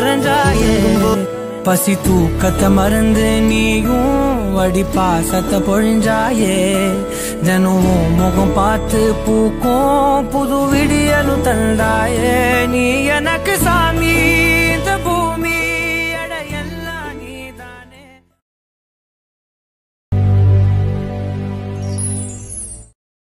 கரைஞ்சாயே பசி தூக்கத்தை மறந்து நீயும் வடி பாசத்தை பொழிஞ்சாயே தினம் முகம் பார்த்து பூக்கும் புது விடியலும் தந்தாயே நீ எனக்கு சாமி